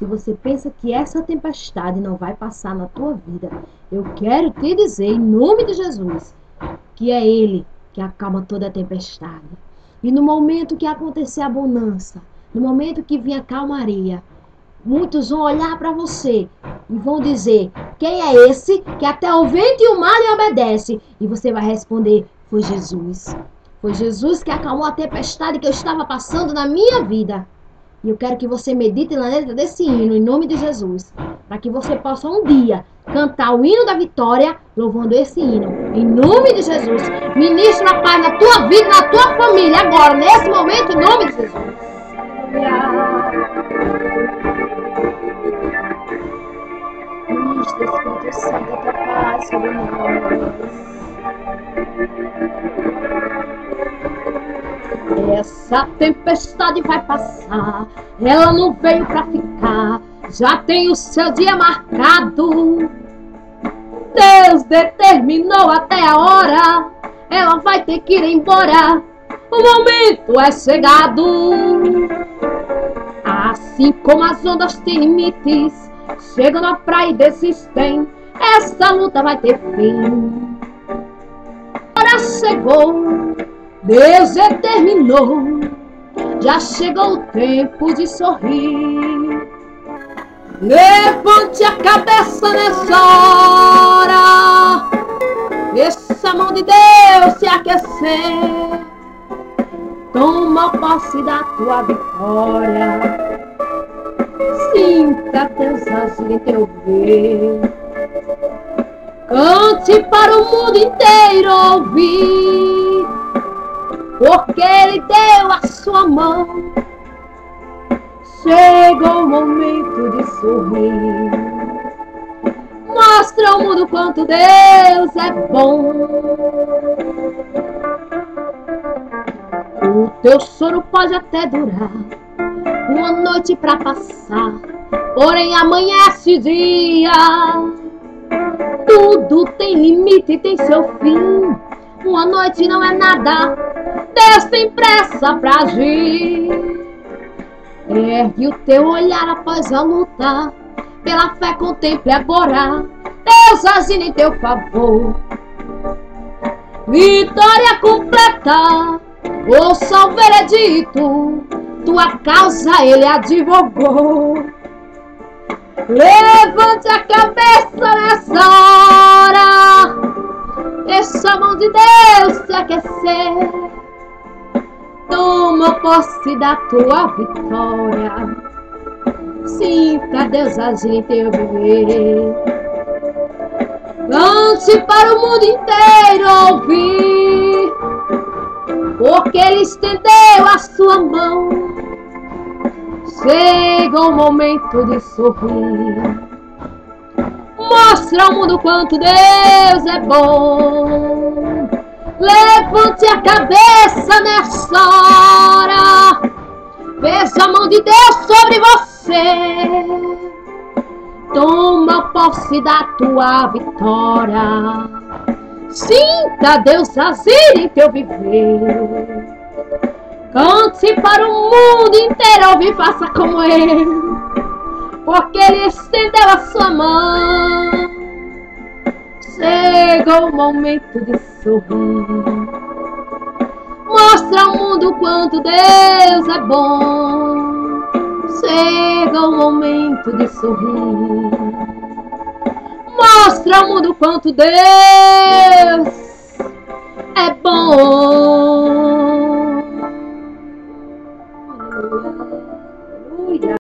Se você pensa que essa tempestade não vai passar na tua vida, eu quero te dizer, em nome de Jesus, que é Ele que acalma toda a tempestade. E no momento que acontecer a bonança, no momento que vir a calmaria, muitos vão olhar para você e vão dizer: quem é esse que até o vento e o mar lhe obedece? E você vai responder: foi Jesus. Foi Jesus que acalmou a tempestade que eu estava passando na minha vida. E eu quero que você medite na letra desse hino, em nome de Jesus, para que você possa um dia cantar o hino da vitória, louvando esse hino, em nome de Jesus. Ministra a paz na tua vida, na tua família, agora, nesse momento, em nome de Jesus. Ministra, Espírito Santo, a tua paz sobre nós. Essa tempestade vai passar, ela não veio pra ficar, já tem o seu dia marcado. Deus determinou até a hora, ela vai ter que ir embora, o momento é chegado. Assim como as ondas têm limites, chegam na praia e desistem, essa luta vai ter fim. Agora chegou, Deus determinou, já chegou o tempo de sorrir. Levante a cabeça nessa hora, deixa a mão de Deus se aquecer. Toma posse da tua vitória, sinta Deus agir em teu ver. Cante para o mundo inteiro ouvir, porque Ele deu a sua mão. Chegou o momento de sorrir, mostra ao mundo quanto Deus é bom. O teu choro pode até durar uma noite pra passar, porém amanhece dia. Tudo tem limite e tem seu fim, uma noite não é nada, Deus tem pressa pra agir. Ergue o teu olhar após a luta, pela fé contemple agora Deus agindo em teu favor. Vitória completa, ouça o veredito, tua causa Ele advogou. Levante a cabeça nessa hora, deixa a mão de Deus se aquecer. Toma posse da tua vitória, sinta Deus agir em teu viver. Cante para o mundo inteiro ouvir, porque Ele estendeu a sua mão. Chega o momento de sorrir, mostra ao mundo quanto Deus é bom. Levante a cabeça nessa hora, veja a mão de Deus sobre você. Toma posse da tua vitória, sinta Deus agir em teu viver. Cante para o mundo inteiro ouvir, faça como Ele, porque Ele estendeu a sua mão. Chega o momento de sorrir, mostra ao mundo quanto Deus é bom. Chega o momento de sorrir, mostra ao mundo quanto Deus